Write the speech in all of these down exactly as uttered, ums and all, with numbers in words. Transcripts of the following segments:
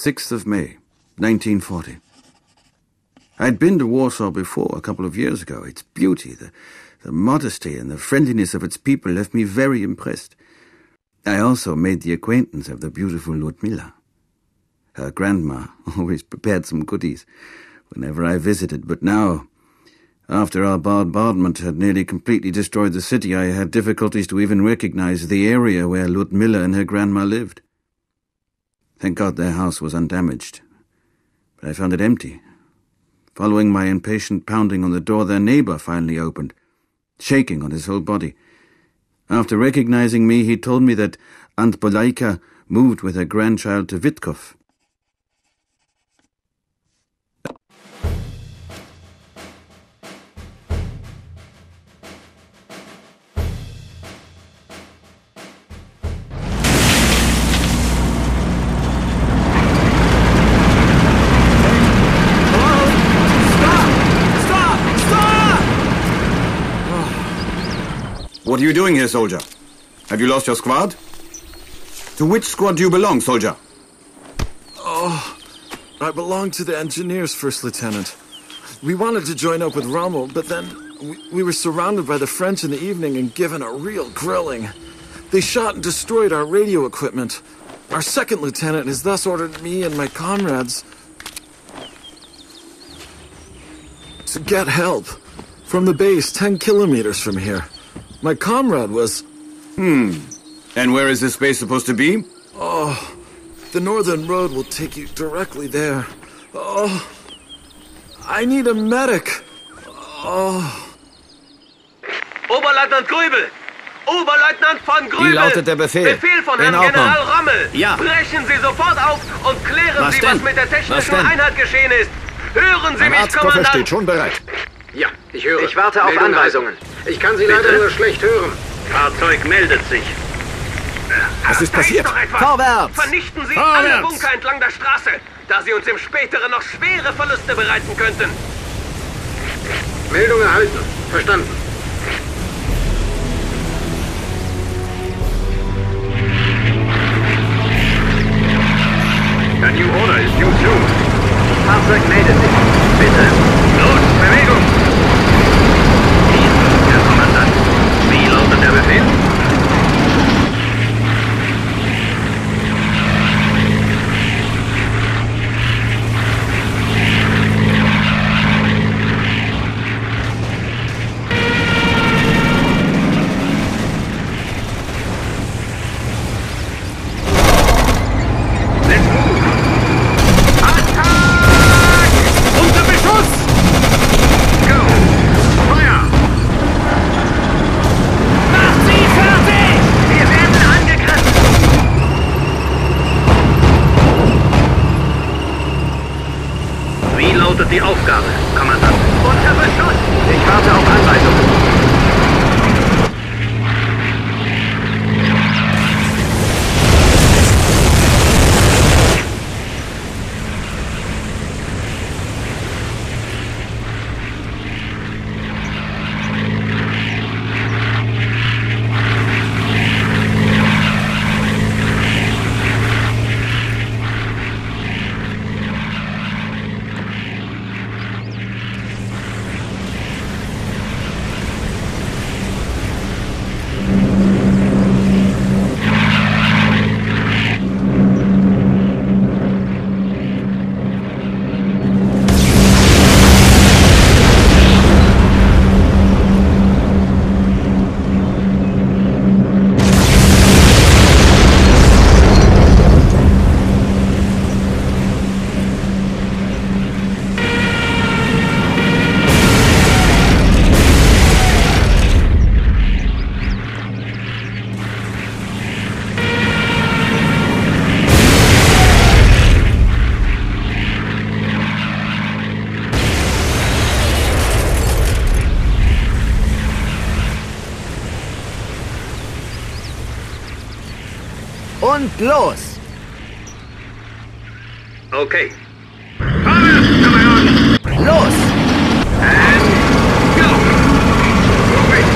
sixth of May, nineteen forty. I'd been to Warsaw before, a couple of years ago. Its beauty, the, the modesty and the friendliness of its people left me very impressed. I also made the acquaintance of the beautiful Ludmilla. Her grandma always prepared some goodies whenever I visited, but now, after our bombardment had nearly completely destroyed the city, I had difficulties to even recognize the area where Ludmilla and her grandma lived. Thank God their house was undamaged, but I found it empty. Following my impatient pounding on the door, their neighbor finally opened, shaking on his whole body. After recognizing me, he told me that Aunt Bolaika moved with her grandchild to Witkov. What are you doing here, soldier? Have you lost your squad? To which squad do you belong, soldier? Oh, I belong to the engineers, First Lieutenant. We wanted to join up with Rommel, but then we, we were surrounded by the French in the evening and given a real grilling. They shot and destroyed our radio equipment. Our second lieutenant has thus ordered me and my comrades to get help from the base ten kilometers from here. My comrade was... Hmm. And where is this base supposed to be? Oh, the northern road will take you directly there. Oh, I need a medic. Oh. Oberleutnant Grübel! Oberleutnant von Grübel! Wie lautet der Befehl? Befehl von In Herrn Ordnung. General Rommel! Ja. Brechen Sie sofort auf und klären Was Sie, denn? was mit der technischen Was denn? Einheit geschehen ist. Hören Sie Mein mich, Arztkoffer Kommandant! steht schon bereit. Ja, ich höre. Ich warte auf Meldung Anweisungen. Ich kann Sie Bitte? leider nur schlecht hören. Fahrzeug meldet sich. Was ist Da passiert? doch etwas. Vorwärts! Vernichten Sie Vorwärts! alle Bunker entlang der Straße, da sie uns im Späteren noch schwere Verluste bereiten könnten. Meldung erhalten. Verstanden. A new order is due soon. Fahrzeug meldet sich. Bitte. Los, Bewegung! Herr Kommandant, wie lautet der Befehl? Die Aufgabe, Kommandant. Unter Beschuss! Ich warte auf Anweisungen. Und los! Okay. Vorwärts, Kameraden! Los! And go! Move it!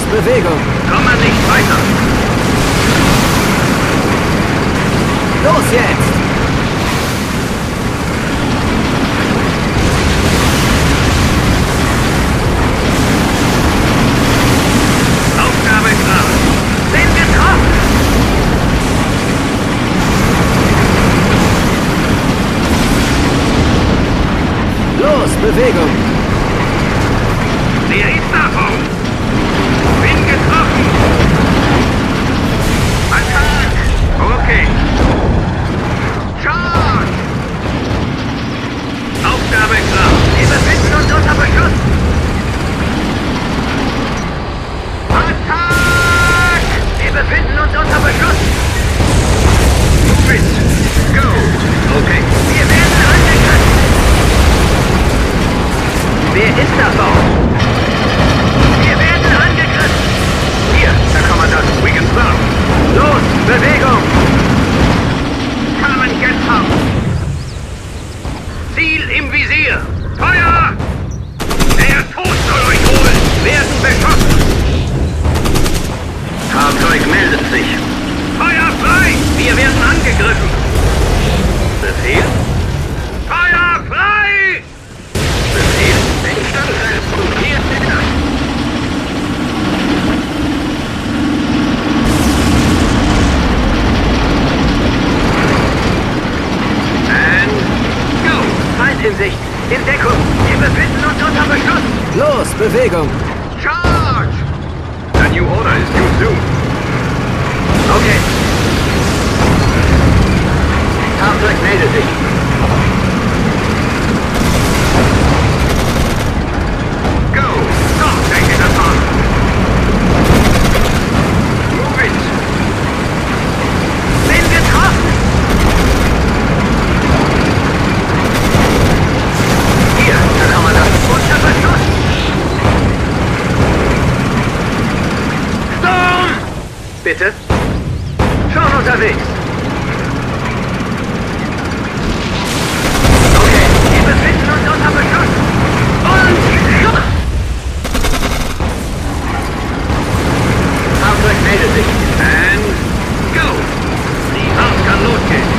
Bewegung! Kommen nicht weiter! Los jetzt! Aufgabe klar! Sind getroffen! Los, Bewegung! Wer ist davon? Bin getroffen! Attack! Okay! Charge! Aufgabe klar! Wir befinden uns unter Beschuss! Attack! Wir befinden uns unter Beschuss! Move it! Go! Okay! Wir werden angegriffen! Wer ist davon? Wir werden angegriffen! Hier, Herr Kommandant, we can start! Los, Bewegung! Kamen jetzt auf! Ziel im Visier! Feuer! Der Tod soll euch holen! Werden beschossen! Fahrzeug meldet sich! Feuer frei! Wir werden angegriffen! Befehl? Feuer frei! Befehl? Instandsetzung! Hier ist er! And go! Feind in Sicht! In Deckung! Wir befinden uns unter Beschuss! Los, Bewegung! Charge! A new order is due soon. Okay. Fahrzeug meldet sich. Go! Stop, taking us on. Move it! Bin getroffen! Hier, Herr Kommandant, unter Beschuss! Sturm! Bitte? Schon unterwegs. Okay, wir befinden uns unter Beschuss. Und Schuss! Fahrzeug meldet sich. And go! Die Fahrt kann losgehen.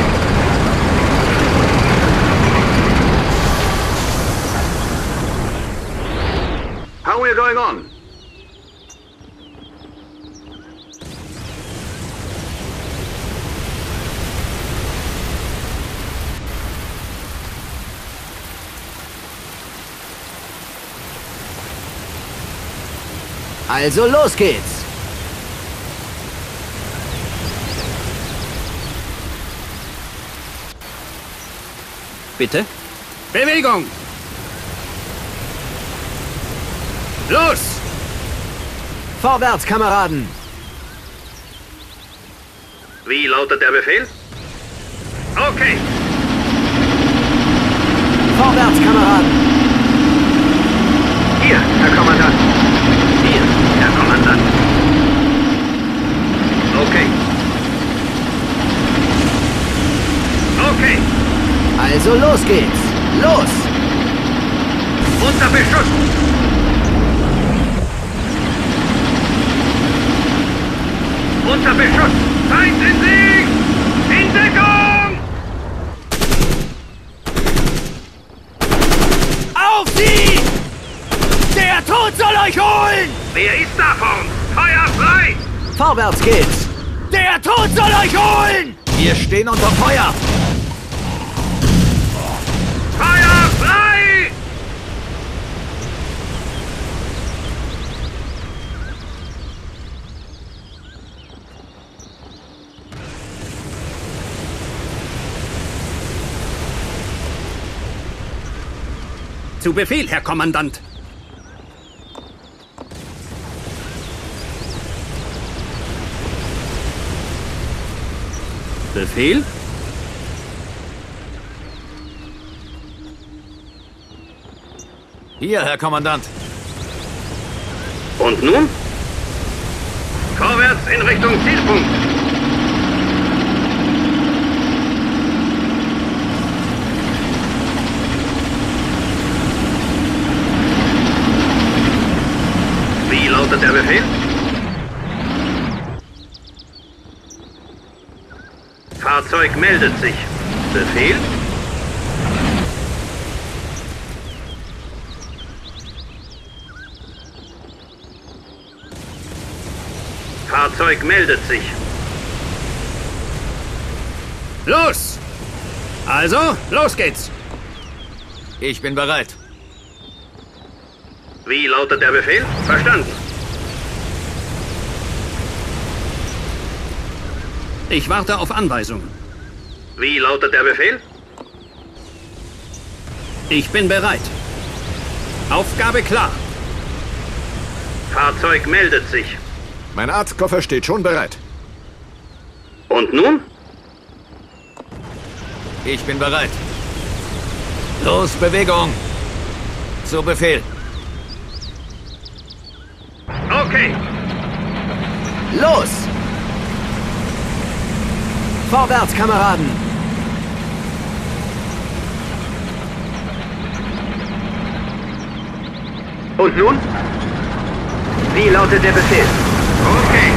How are you going on? Also los geht's! Bitte? Bewegung! Los! Vorwärts, Kameraden! Wie lautet der Befehl? Okay. Vorwärts, Kameraden! Hier, Herr Kommandant. Hier, Herr Kommandant. Okay. Okay. Also los geht's! Los! Unter Beschuss! Unter Beschuss! Feind in Sieg! In Deckung! Auf sie! Der Tod soll euch holen! Wer ist davon? Feuer frei! Vorwärts geht's! Der Tod soll euch holen! Wir stehen unter Feuer! Feuer frei! Zu Befehl, Herr Kommandant. Befehl? Hier, Herr Kommandant. Und nun? Vorwärts in Richtung Zielpunkt. Wie lautet der Befehl? Fahrzeug meldet sich. Befehl? Fahrzeug meldet sich. Los! Also, los geht's! Ich bin bereit. Wie lautet der Befehl? Verstanden. Ich warte auf Anweisungen. Wie lautet der Befehl? Ich bin bereit. Aufgabe klar. Fahrzeug meldet sich. Mein Arztkoffer steht schon bereit. Und nun? Ich bin bereit. Los, Bewegung! Zu Befehl. Okay. Los! Vorwärts, Kameraden! Und nun? Wie lautet der Befehl? Okay.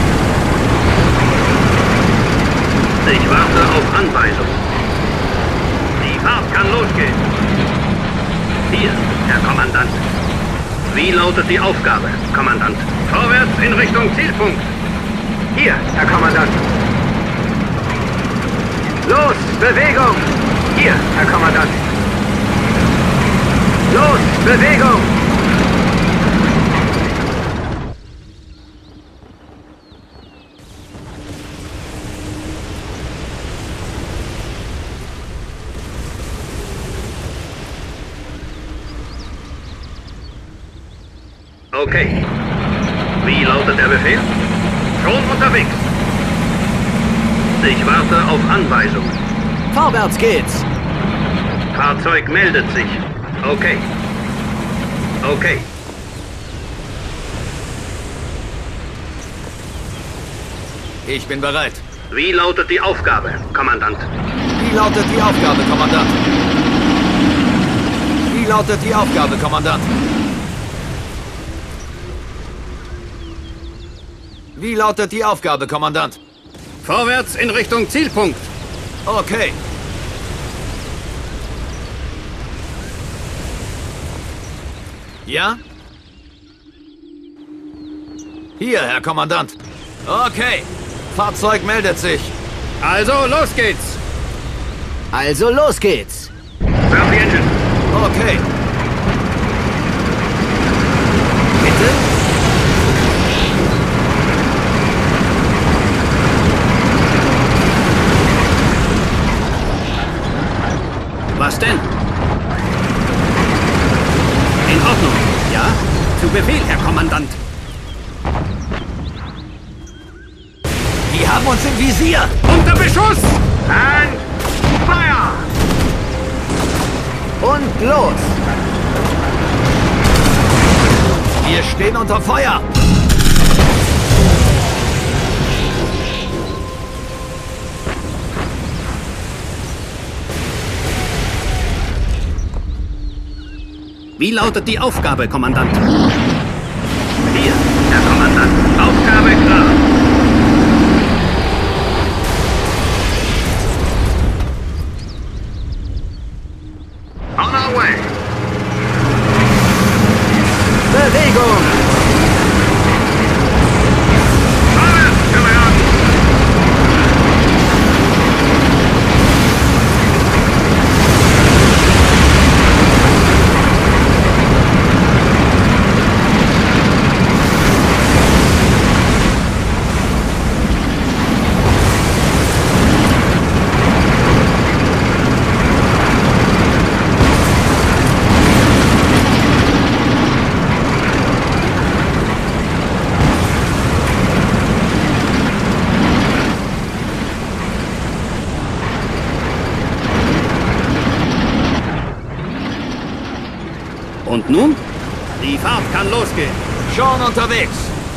Ich warte auf Anweisung. Die Fahrt kann losgehen. Hier, Herr Kommandant. Wie lautet die Aufgabe, Kommandant? Vorwärts in Richtung Zielpunkt. Hier, Herr Kommandant. Los, Bewegung! Hier, Herr Kommandant. Los, Bewegung! Okay. Wie lautet der Befehl? Schon unterwegs. Ich warte auf Anweisung. Vorwärts geht's! Fahrzeug meldet sich. Okay. Okay. Ich bin bereit. Wie lautet die Aufgabe, Kommandant? Wie lautet die Aufgabe, Kommandant? Wie lautet die Aufgabe, Kommandant? Wie lautet die Aufgabe, Kommandant? Vorwärts in Richtung Zielpunkt. Okay. Ja? Hier, Herr Kommandant. Okay. Fahrzeug meldet sich. Also, los geht's! Also los geht's. Start the engine. Okay. Bitte? Was denn? In Ordnung. Ja? Zu Befehl, Herr Kommandant. Die haben uns im Visier. Unter Beschuss! And fire! Und los. Wir stehen unter Feuer. Wie lautet die Aufgabe, Kommandant? Hier, Herr Kommandant. Aufgabe klar. On our way. Bewegung. Vorwärts, Kameraden. Und nun? Die Fahrt kann losgehen. Schon unterwegs.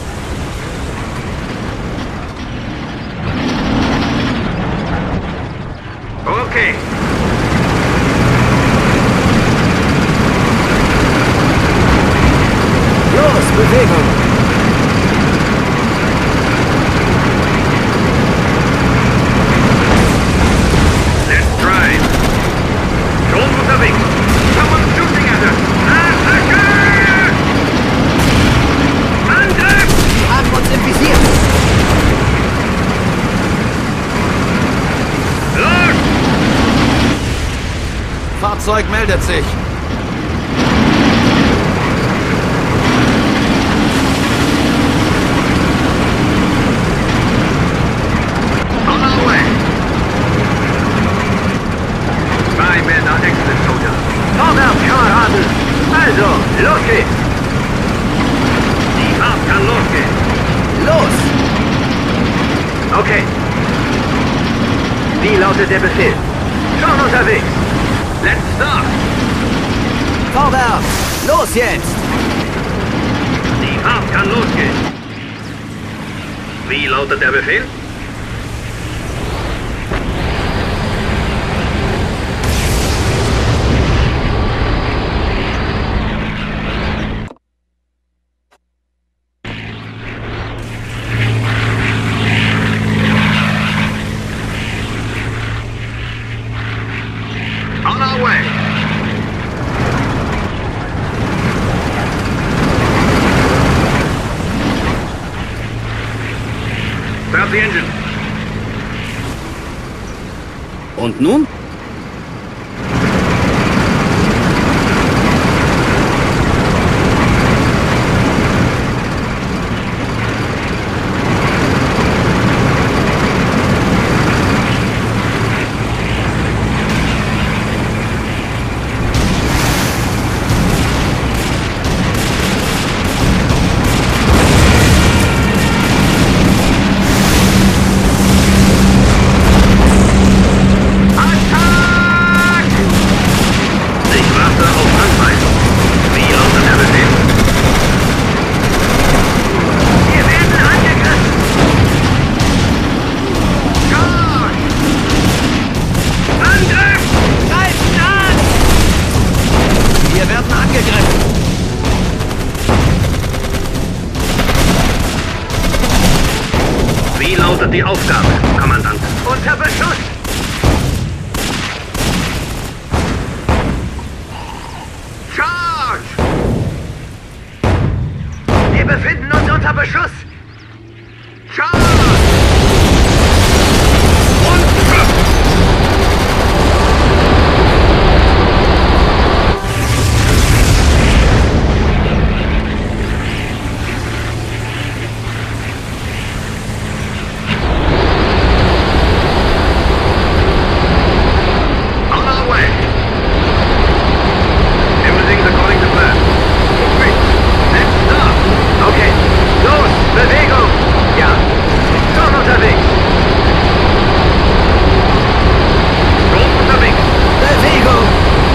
Okay. Los, Bewegung. Fahrzeug meldet sich. On our way. Zwei Männer, excellent, Soldier. Vorwärts, Kameraden. Also, los geht's. Die Fahrt kann losgehen. Los! Okay. Wie lautet der Befehl? Schon unterwegs. Let's start. Vorwärts! Los jetzt! Die Fahrt kann losgehen. Wie lautet der Befehl? On our way. Start the engine. Und nun? Ich warte auf Anweisung. Wie lautet der Befehl? Wir werden angegriffen. Charge! Angriff! Greifen an! Wir werden angegriffen. Wie lautet die Aufgabe, Kommandant? Unter Beschuss! Charge! Wir befinden uns unter Beschuss! Charge! Und... On our way! Everything's according to plan. Moving. Let's start. Okay. Los, Bewegung. Ja. Schon unterwegs. Schon unterwegs. Bewegung!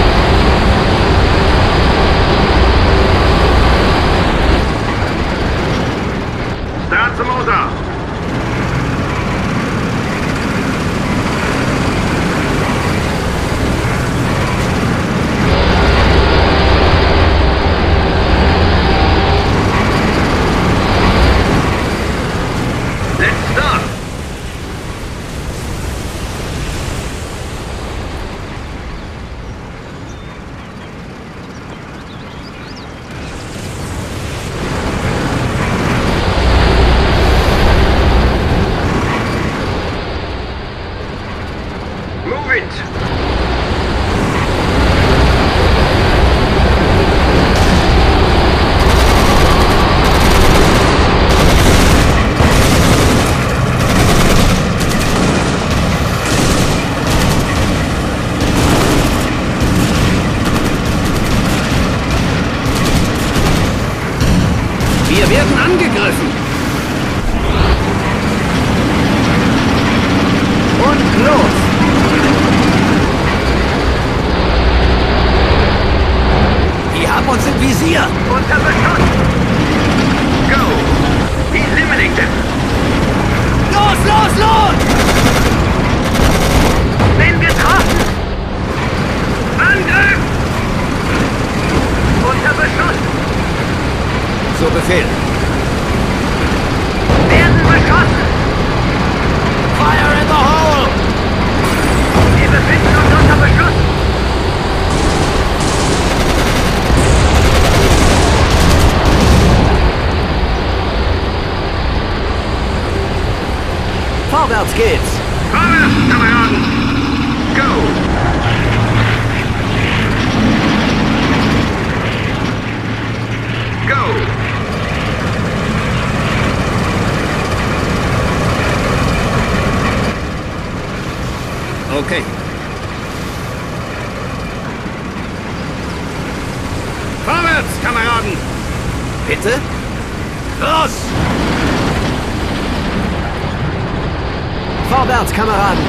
Start zum Motor. Let's start. Move it. Wir werden angegriffen. Und los! Die haben uns im Visier. Unter Beschuss. Go. Eliminate them. Los, los, los! Bin getroffen. Angriff. Unter Beschuss. So Befehl. Werden beschossen. Fire in the hole! Wir befinden uns unter Beschuss. Vorwärts geht's! Vorwärts, Kameraden. Go. Seite? Los! Vorwärts, Kameraden!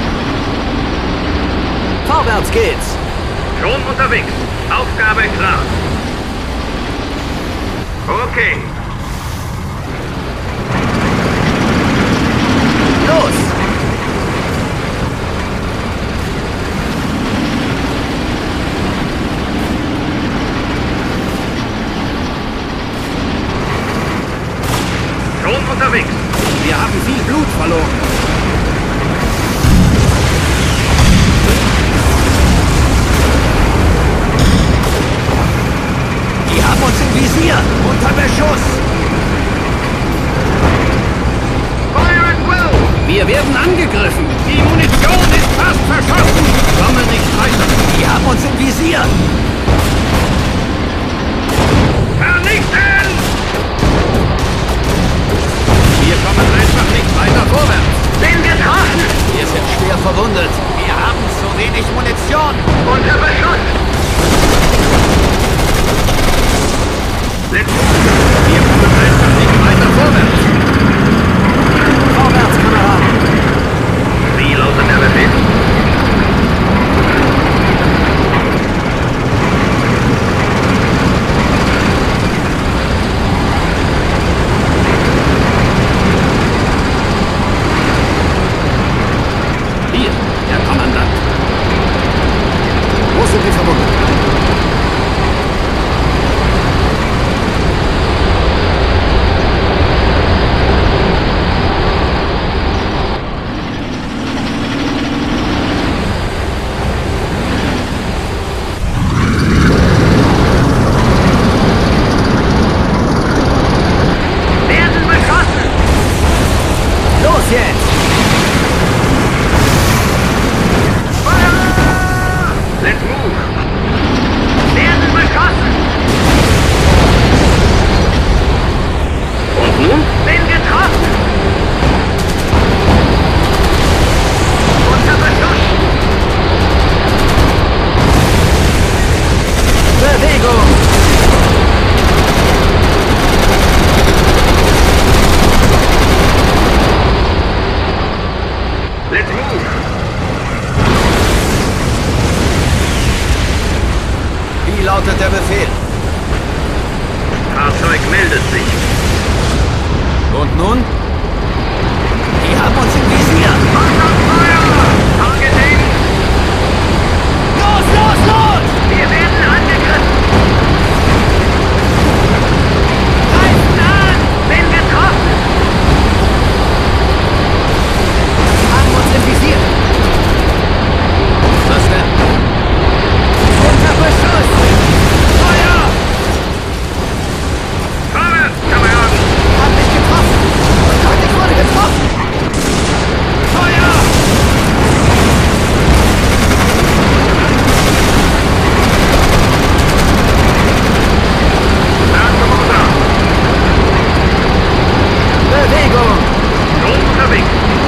Vorwärts geht's! Schon unterwegs. Aufgabe klar. Okay. Los! Schon unterwegs. Wir haben viel Blut verloren. Die haben uns im Visier. Unter Beschuss. Fire at will. Wir werden angegriffen. Die Munition ist fast verschossen. Komme nicht weiter. Die haben uns im Visier. Vernichten! Wir kommen einfach nicht weiter vorwärts. Bin getroffen. Wir sind schwer verwundet. Wir haben zu wenig Munition. Unter Beschuss. Let's Wir kommen einfach nicht weiter vorwärts. Vorwärts, Kameraden! Wie lautet der Befehl? Hier, der Kommandant. Wo sind die Verwundeten? Werden beschossen. Los jetzt! Let's move. Werden beschossen. Und nun? Bin getroffen. Unter Beschuss. Bewegung! Let's move. Wie lautet der Befehl? Fahrzeug meldet sich. Und nun? Die haben uns im Visier. Targeting. Los, los, los! Wir werden angegriffen. Greifen an! Bin getroffen. Haben uns im Visier! Was denn? Unter Beschuss! Feuer! Vorwärts, Kameraden. Hat mich getroffen! Und ich wurde getroffen! Feuer! Erste Motor. Bewegung! Schon unterwegs.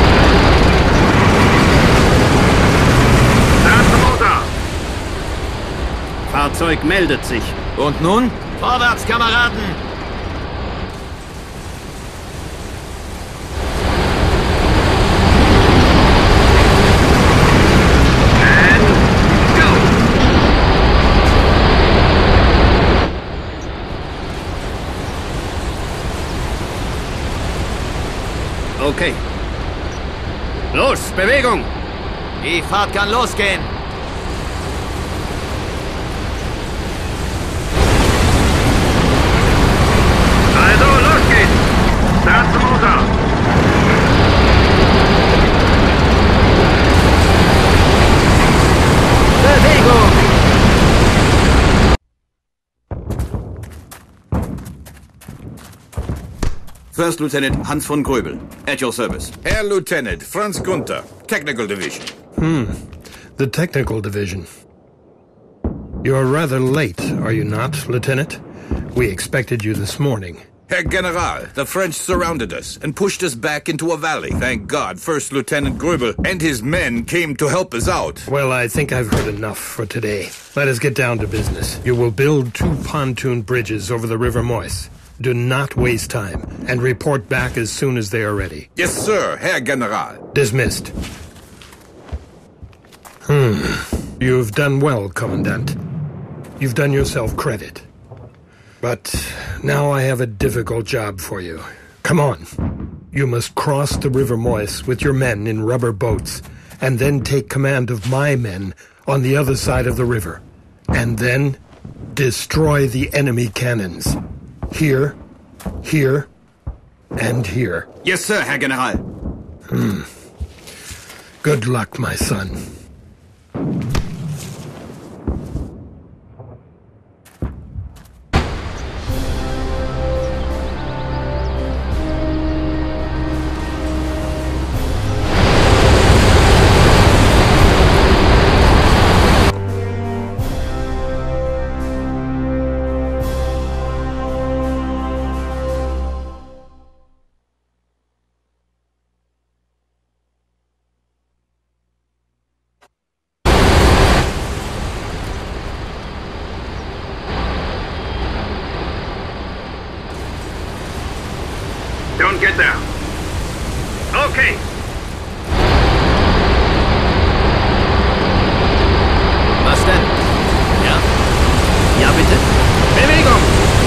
Erste Motor. Fahrzeug meldet sich. Und nun? Vorwärts, Kameraden! And go. Okay. Los, Bewegung! Die Fahrt kann losgehen. Also, los geht's. Start zum Motor. Bewegung! First Lieutenant Hans von Gröbel, at your service. Herr Lieutenant Franz Gunther, Technical Division. The Technical Division. You're rather late, are you not, Lieutenant? We expected you this morning. Herr General, the French surrounded us and pushed us back into a valley. Thank God, First Lieutenant Gröbel and his men came to help us out. Well, I think I've heard enough for today. Let us get down to business. You will build two pontoon bridges over the River Moise. Do not waste time, and report back as soon as they are ready. Yes, sir, Herr General. Dismissed. Hmm. You've done well, Commandant. You've done yourself credit. But now I have a difficult job for you. Come on. You must cross the River Moise with your men in rubber boats, and then take command of my men on the other side of the river. And then destroy the enemy cannons. Here, here, and here. Yes, sir, Herr General. Hmm. Good luck, my son. Don't get there. Okay. Was denn? Ja? Ja, bitte. Bewegung!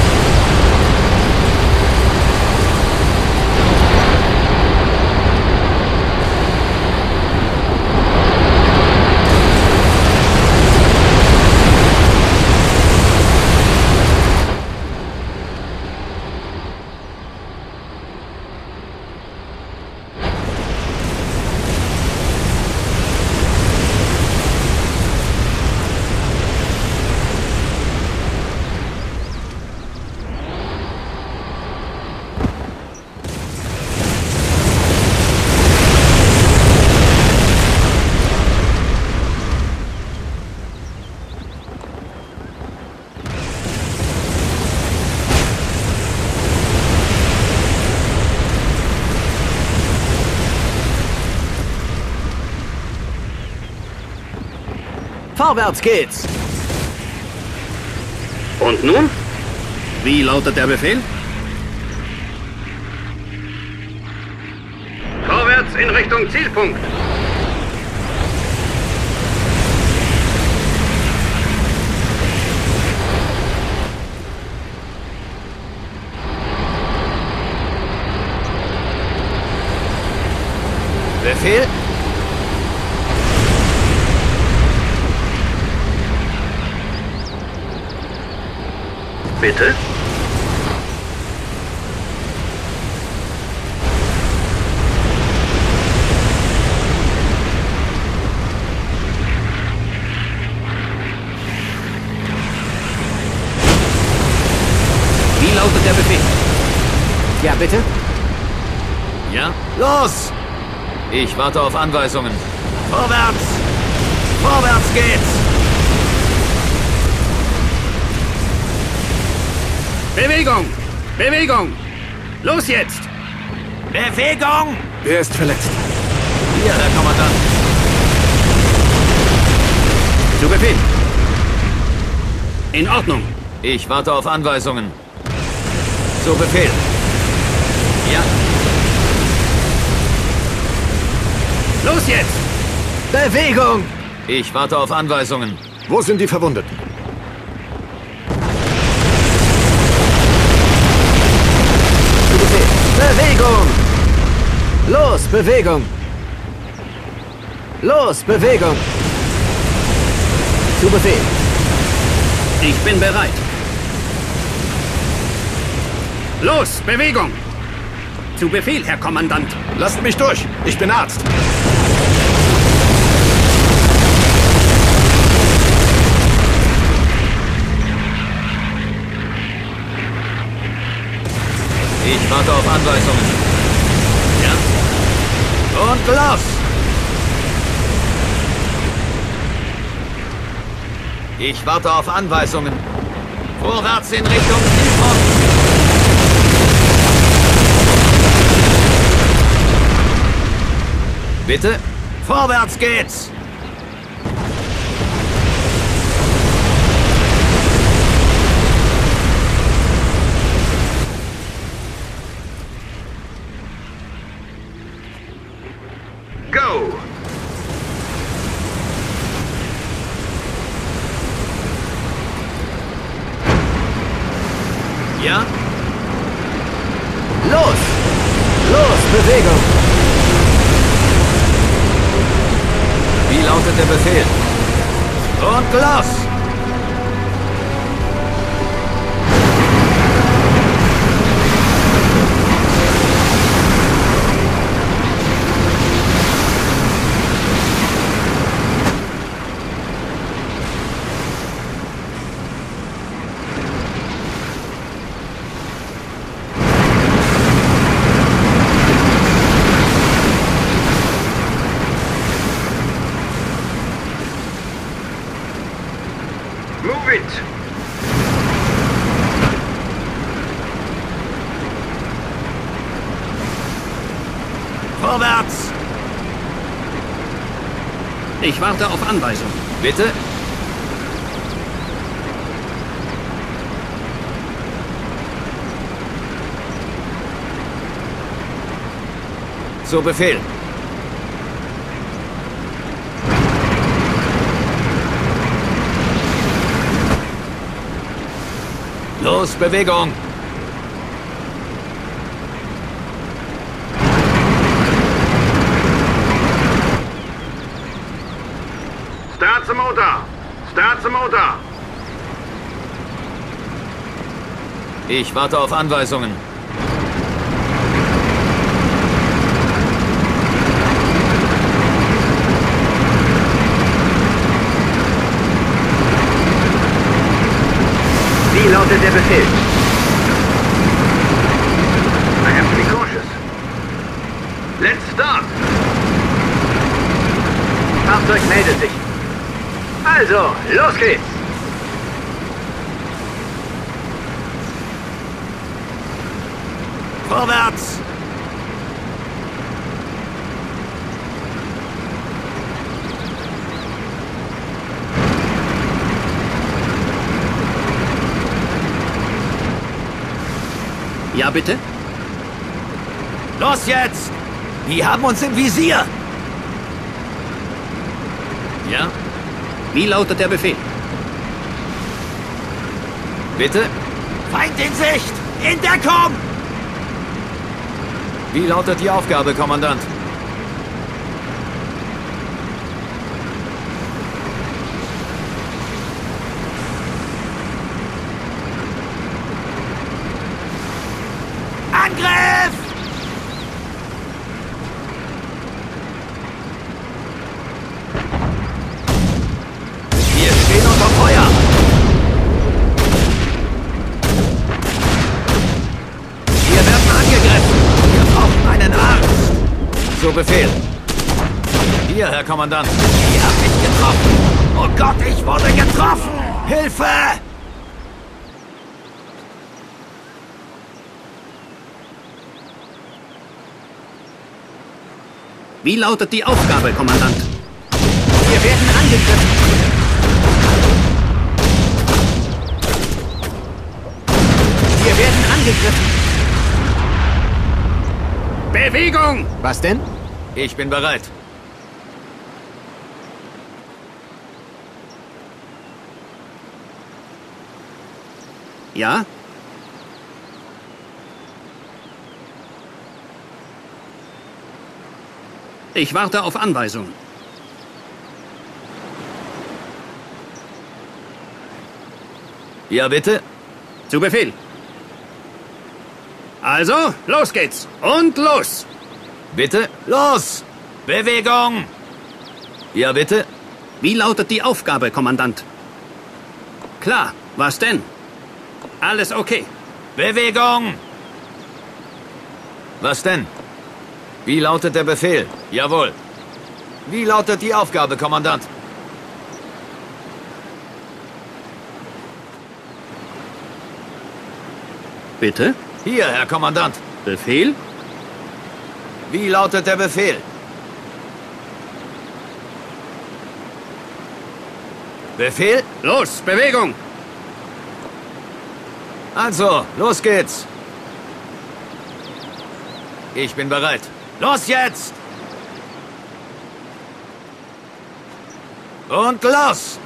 Vorwärts geht's! Und nun? Wie lautet der Befehl? Vorwärts in Richtung Zielpunkt. Befehl? Bitte? Wie lautet der Befehl? Ja, bitte? Ja? Los! Ich warte auf Anweisungen. Vorwärts! Vorwärts geht's! Bewegung! Bewegung! Los jetzt! Bewegung! Wer ist verletzt? Hier, Herr Kommandant. Zu Befehl! In Ordnung! Ich warte auf Anweisungen. Zu Befehl. Ja. Los jetzt! Bewegung! Ich warte auf Anweisungen. Wo sind die Verwundeten? Bewegung! Los, Bewegung! Los, Bewegung! Zu Befehl. Ich bin bereit. Los, Bewegung! Zu Befehl, Herr Kommandant. Lasst mich durch! Ich bin Arzt! Ich warte auf Anweisungen. Ja? Und los! Ich warte auf Anweisungen. Vorwärts in Richtung Zielpunkt. Bitte? Vorwärts geht's! Los! Los, Bewegung! Wie lautet der Befehl? Und los! Move it! Vorwärts! Ich warte auf Anweisung. Bitte? Zu Befehl. Los, Bewegung! Start the motor! Start the motor! Ich warte auf Anweisungen. Wie lautet der Befehl? I have to be cautious. Let's start! Fahrzeug meldet sich. Also, los geht's! Vorwärts! Ja, bitte? Los jetzt! Die haben uns im Visier! Ja? Wie lautet der Befehl? Bitte? Feind in Sicht! In Deckung! Wie lautet die Aufgabe, Kommandant? Angriff! Wir stehen unter Feuer! Wir werden angegriffen! Wir brauchen einen Arzt! Zu Befehl! Hier, Herr Kommandant! Ihr habt mich getroffen! Oh Gott, ich wurde getroffen! Hilfe! Wie lautet die Aufgabe, Kommandant? Wir werden angegriffen! Wir werden angegriffen! Bewegung! Was denn? Ich bin bereit. Ja? Ich warte auf Anweisung. Ja, bitte? Zu Befehl. Also, los geht's. Und los! Bitte? Los! Bewegung! Ja, bitte? Wie lautet die Aufgabe, Kommandant? Klar, was denn? Alles okay. Bewegung! Was denn? Wie lautet der Befehl? Jawohl. Wie lautet die Aufgabe, Kommandant? Bitte? Hier, Herr Kommandant. Befehl? Wie lautet der Befehl? Befehl? Los, Bewegung! Also, los geht's. Ich bin bereit. Los jetzt! Und los!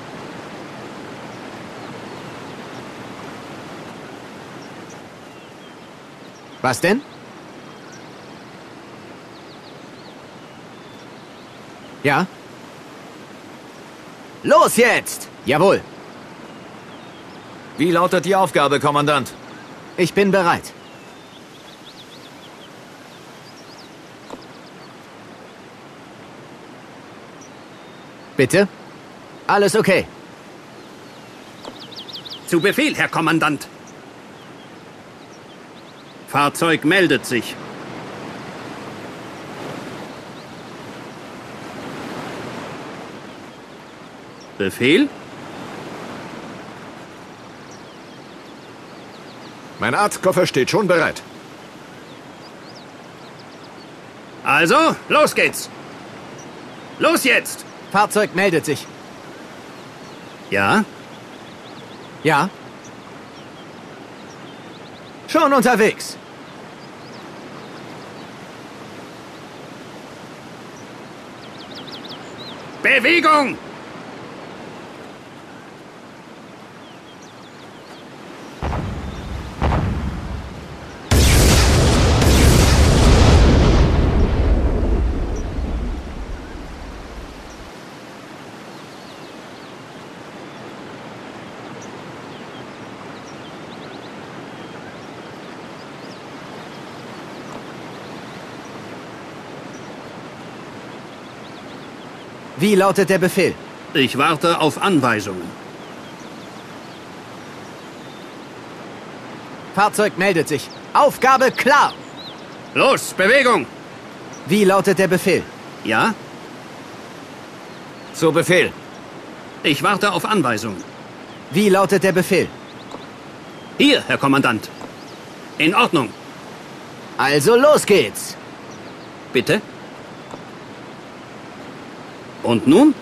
Was denn? Ja? Los jetzt! Jawohl. Wie lautet die Aufgabe, Kommandant? Ich bin bereit. Bitte? Alles okay. Zu Befehl, Herr Kommandant. Fahrzeug meldet sich. Befehl? Mein Arztkoffer steht schon bereit. Also, los geht's. Los jetzt! Fahrzeug meldet sich. Ja? Ja? Schon unterwegs. Bewegung! Wie lautet der Befehl? Ich warte auf Anweisungen. Fahrzeug meldet sich. Aufgabe klar! Los, Bewegung! Wie lautet der Befehl? Ja? Zu Befehl. Ich warte auf Anweisungen. Wie lautet der Befehl? Hier, Herr Kommandant. In Ordnung. Also los geht's. Bitte? Und nun?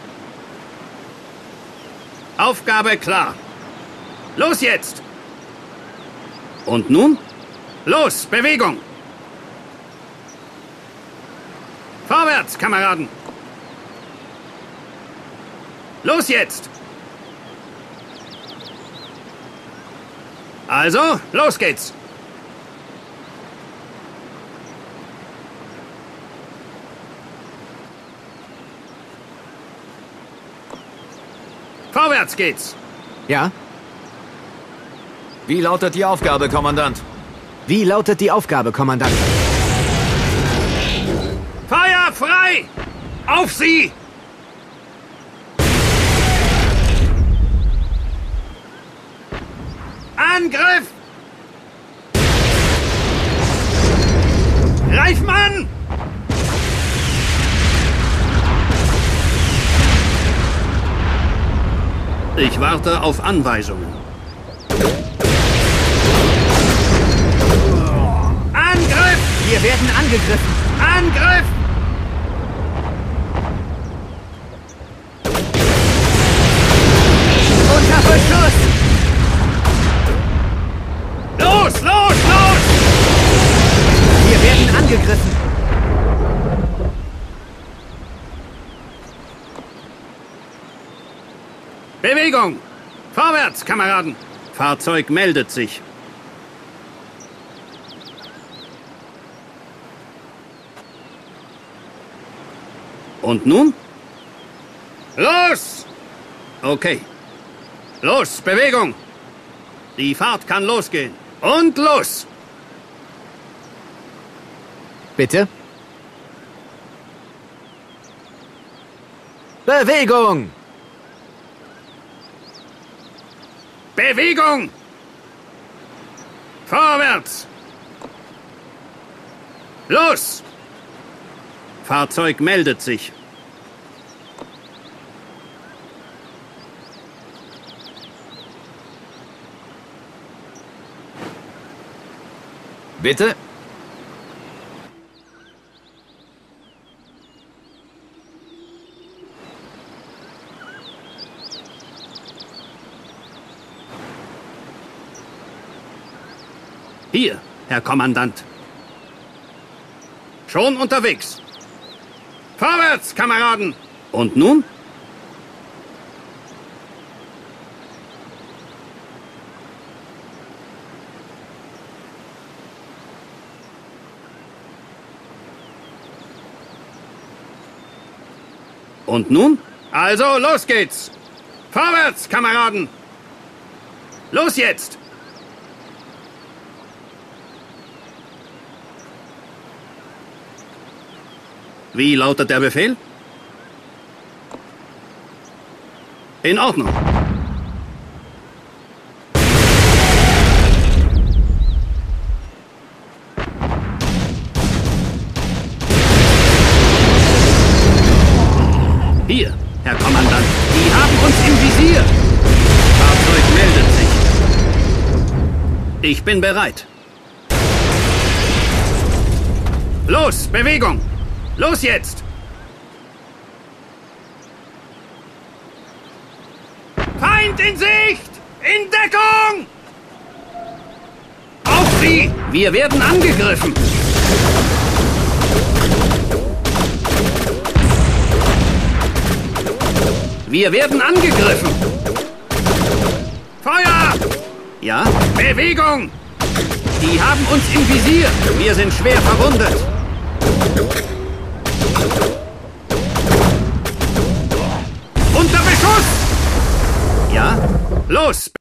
Aufgabe klar. Los jetzt! Und nun? Los, Bewegung! Vorwärts, Kameraden! Los jetzt! Also, los geht's! Vorwärts geht's! Ja? Wie lautet die Aufgabe, Kommandant? Wie lautet die Aufgabe, Kommandant? Feuer frei! Auf sie! Angriff! Reifmann! Ich warte auf Anweisungen. Angriff! Wir werden angegriffen. Angriff! Unter Beschuss! Los, los, los! Wir werden angegriffen. Bewegung! Vorwärts, Kameraden! Fahrzeug meldet sich. Und nun? Los! Okay. Los, Bewegung! Die Fahrt kann losgehen. Und los! Bitte? Bewegung! Bewegung! Vorwärts! Los! Fahrzeug meldet sich. Bitte? Hier, Herr Kommandant. Schon unterwegs. Vorwärts, Kameraden! Und nun? Und nun? Also, los geht's! Vorwärts, Kameraden! Los jetzt! Wie lautet der Befehl? In Ordnung. Hier, Herr Kommandant. Die haben uns im Visier. Fahrzeug meldet sich. Ich bin bereit. Los, Bewegung! Los jetzt! Feind in Sicht! In Deckung! Auf Sie! Wir werden angegriffen! Wir werden angegriffen! Feuer! Ja? Bewegung! Die haben uns im Visier! Wir sind schwer verwundet! Unter Beschuss! Ja? Los!